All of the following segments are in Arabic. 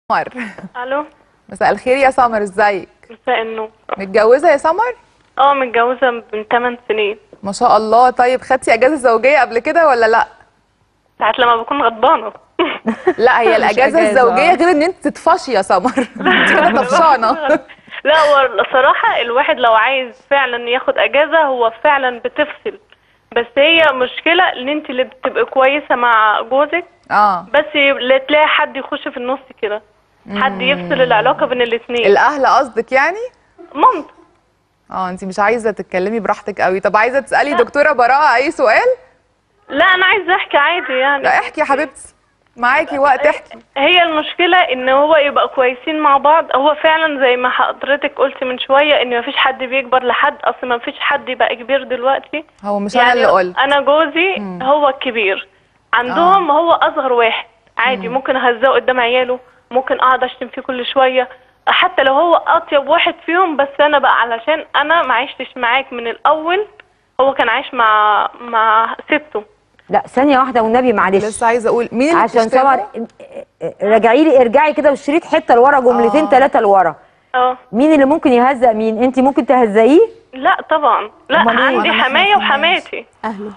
سمر. الو. مساء الخير يا سمر، ازيك؟ مساء النور. متجوزه يا سمر؟ متجوزه من 8 سنين. ما شاء الله. طيب خدتي اجازه زوجيه قبل كده ولا لا؟ ساعات لما بكون غضبانه. لا، هي الاجازه الزوجيه غير ان انت تطفشي يا سمر. انت كده طفشانه. لا، هو صراحه الواحد لو عايز فعلا ياخد اجازه هو فعلا بتفصل، بس هي مشكله ان انت اللي بتبقى كويسه مع جوزك بس لا تلاقي حد يخش في النص كده، حد يفصل العلاقه بين الاثنين. الاهل قصدك يعني؟ مامته. انت مش عايزه تتكلمي براحتك قوي. طب عايزه تسالي دكتوره براءه اي سؤال؟ لا، انا عايزه احكي عادي يعني. لا احكي يا حبيبتي، معاكي وقت احكي. هي المشكله ان هو يبقى كويسين مع بعض. هو فعلا زي ما حضرتك قلت من شويه ان مفيش حد بيكبر لحد، اصل مفيش حد يبقى كبير دلوقتي. هو مش يعني انا اللي قلت، انا جوزي هو الكبير عندهم. هو اصغر واحد عادي. ممكن اهزقه قدام عياله، ممكن اقعد اشتم فيه كل شويه حتى لو هو اطيب واحد فيهم. بس انا بقى علشان انا ما عشتش معاك من الاول، هو كان عايش مع سته. لا ثانية واحدة والنبي معلش، لسه عايزة اقول مين اللي عشان سمر ارجعي كده والشريط حتة لورا، جملتين 3 لورا. مين اللي ممكن يهزق مين؟ انت ممكن تهزقيه؟ لا طبعا، لا عندي حماية وحماتي. اهله.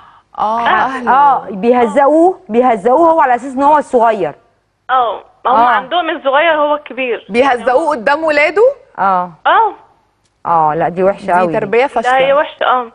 بيهزقوه هو على اساس ان هو الصغير. هم عندهم الصغير هو الكبير. بيهزقوه قدام ولاده؟ لا دي وحشة قوي. دي تربية فاشلة. لا هي وحشة.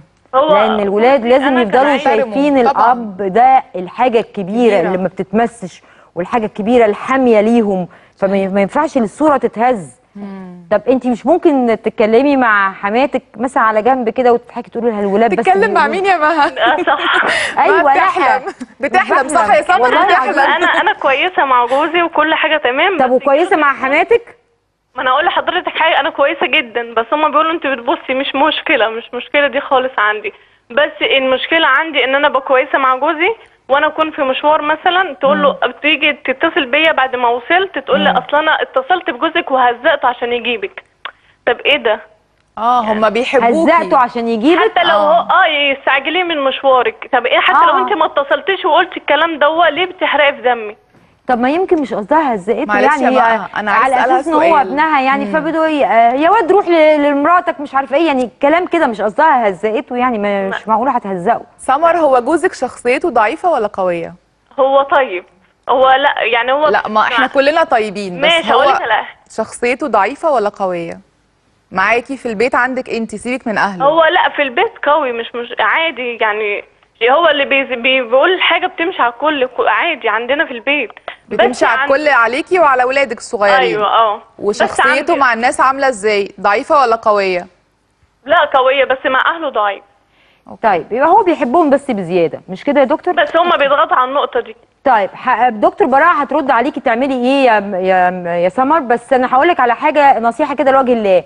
لان الولاد لازم يفضلوا شايفين الاب ده الحاجه الكبيره اللي ما بتتمسش، والحاجه الكبيره الحاميه ليهم، فما ينفعش الصوره تتهز. طب انت مش ممكن تتكلمي مع حماتك مثلا على جنب كده وتضحكي تقولي لها الولاد بس؟ تتكلم مع مين يا مها؟ صح. ايوه بتحلم صح يا سمر؟ بتحلم. انا كويسه مع جوزي وكل حاجه تمام. طب وكويسه مع حماتك؟ ما انا اقول لحضرتك حاجه، انا كويسه جدا بس هم بيقولوا انت بتبصي. مش مشكله دي خالص عندي. بس المشكله عندي ان انا ابقى كويسه مع جوزي وانا اكون في مشوار مثلا، تقول له بتيجي تتصل بيا بعد ما وصلت تقول لي اصل انا اتصلت بجوزك وهزقته عشان يجيبك. طب ايه ده؟ هم بيحبوكي. هزقته عشان يجيبك حتى لو هو يستعجليه من مشوارك. طب ايه حتى لو انت ما اتصلتيش وقلت الكلام ده ليه بتحرقي في دمي؟ طب ما يمكن مش قصدها هزقته يعني، هي أنا على اساس ان هو ابنها يعني، فبدو يا واد روح لمراتك مش عارفه ايه يعني، كلام كده مش قصدها هزقته يعني، مش معقوله هتهزقه. سمر، هو جوزك شخصيته ضعيفه ولا قويه؟ هو طيب. هو لا يعني هو لا، ما احنا كلنا طيبين، بس ماشي. هو شخصيته ضعيفه ولا قويه؟ معاكي في البيت عندك انت، سيبك من اهله. هو لا في البيت قوي، مش عادي يعني. هو اللي بيقول حاجه بتمشي على الكل عادي عندنا في البيت. بتمشي على الكل، عليكي وعلى اولادك الصغيرين. ايوه. وشخصيته مع الناس عامله ازاي؟ ضعيفه ولا قويه؟ لا قويه بس مع اهله ضعيف. طيب يبقى هو بيحبهم بس بزياده، مش كده يا دكتور؟ بس هم بيضغطوا على النقطه دي. طيب دكتور براءه هترد عليكي تعملي ايه يا سمر، بس انا هقول لك على حاجه نصيحه كده لوجه الله.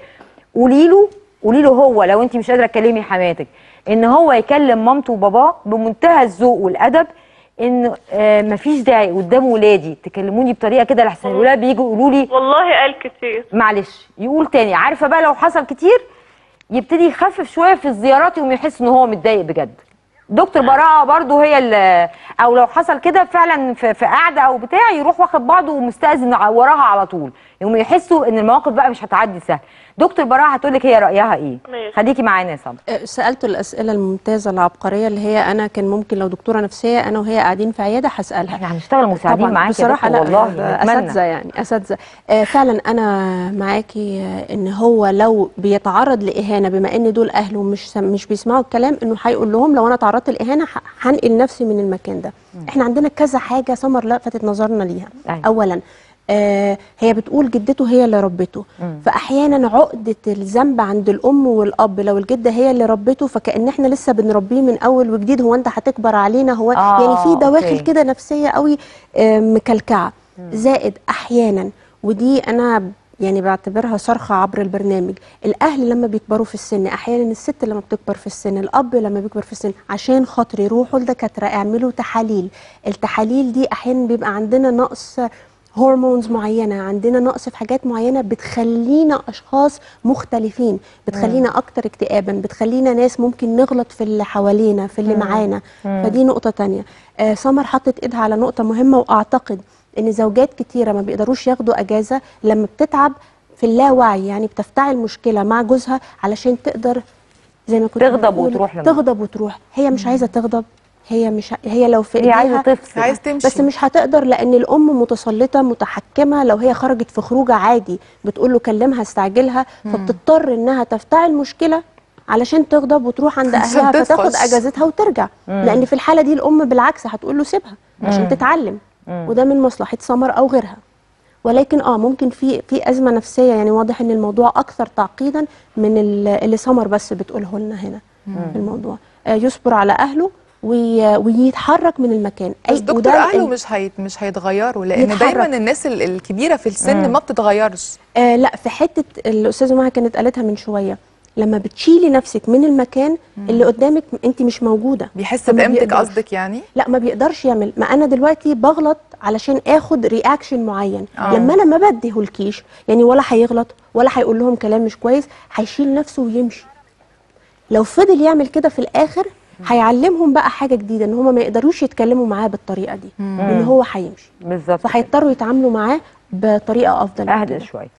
قولي له هو لو انت مش قادره تكلمي حماتك ان هو يكلم مامته وباباه بمنتهى الذوق والادب، ان مفيش داعي قدام ولادي تكلموني بطريقه كده لحسن الولاد بييجوا يقولوا لي. والله قال كتير. معلش يقول تاني. عارفه بقى لو حصل كتير يبتدي يخفف شويه في الزيارات يقوم يحس ان هو متضايق بجد. دكتور براءه برضو هي او لو حصل كده فعلا في قعده او بتاع يروح واخد بعضه ومستأذن وراها على طول، يقوم يحسوا ان المواقف بقى مش هتعدي سهل. دكتور براءه هتقول لك هي رايها ايه. خليكي معانا يا سمر. سالته الاسئله الممتازه العبقريه اللي هي انا كان ممكن لو دكتوره نفسيه انا وهي قاعدين في عياده هسالها. احنا هنشتغل مساعدين معاكي بصراحه. لا والله اساتذه يعني اساتذه. فعلا انا معاكي ان هو لو بيتعرض لاهانه بما ان دول اهله مش بيسمعوا الكلام، انه هيقول لهم لو انا تعرضت لاهانه هنقل نفسي من المكان ده. احنا عندنا كذا حاجه سمر لفتت نظرنا ليها. اولا هي بتقول جدته هي اللي ربته، فاحيانا عقده الذنب عند الام والاب لو الجده هي اللي ربته فكأن احنا لسه بنربيه من اول وجديد. هو انت هتكبر علينا؟ هو يعني في دواخل كده نفسيه قوي مكلكعه. زائد احيانا، ودي انا يعني بعتبرها صرخه عبر البرنامج، الاهل لما بيكبروا في السن، احيانا الست لما بتكبر في السن، الاب لما بيكبر في السن، عشان خاطر يروحوا لدكاتره اعملوا تحاليل. التحاليل دي احيانا بيبقى عندنا نقص هرمونز معينه، عندنا نقص في حاجات معينه بتخلينا اشخاص مختلفين، بتخلينا اكتر اكتئابا، بتخلينا ناس ممكن نغلط في اللي حوالينا في اللي معانا. فدي نقطه تانية. سمر حطت ايدها على نقطه مهمه، واعتقد ان زوجات كتيره ما بيقدروش ياخدوا اجازه لما بتتعب في اللاوعي، يعني بتفتعل مشكله مع جوزها علشان تقدر زي ما كنت تغضب بقول وتروح تغضب وتروح. هي مش عايزه تغضب، هي لو في هي عايزه ايديها تفصل. عايز تمشي. بس مش هتقدر، لان الام متسلطه متحكمه. لو هي خرجت في خروجه عادي بتقول له كلمها استعجلها، فبتضطر انها تفتعل مشكله علشان تغضب وتروح عند عشان اهلها فتاخد تطفش. اجازتها وترجع. لان في الحاله دي الام بالعكس هتقول له سيبها عشان تتعلم، وده من مصلحه سمر او غيرها. ولكن ممكن في ازمه نفسيه، يعني واضح ان الموضوع اكثر تعقيدا من اللي سمر بس بتقوله لنا هنا في الموضوع. يصبر على اهله ويتحرك من المكان. بس دكتور اهله مش هيتغيروا، لان يتحرك. دايما الناس الكبيره في السن ما بتتغيرش. لا، في حته الاستاذه مها كانت قالتها من شويه، لما بتشيلي نفسك من المكان اللي قدامك انت مش موجوده، بيحس فما بقيمتك بيقدرش. قصدك يعني؟ لا، ما بيقدرش يعمل. ما انا دلوقتي بغلط علشان اخد رياكشن معين. لما انا ما بديهولكيش، يعني ولا هيغلط ولا هيقول لهم كلام مش كويس، هيشيل نفسه ويمشي. لو فضل يعمل كده في الاخر هيعلمهم بقى حاجه جديده، ان هم ما يقدروش يتكلموا معاه بالطريقه دي، ان هو هيمشي بالظبط. فهيضطروا يتعاملوا معاه بطريقه افضل. اهدى شويه.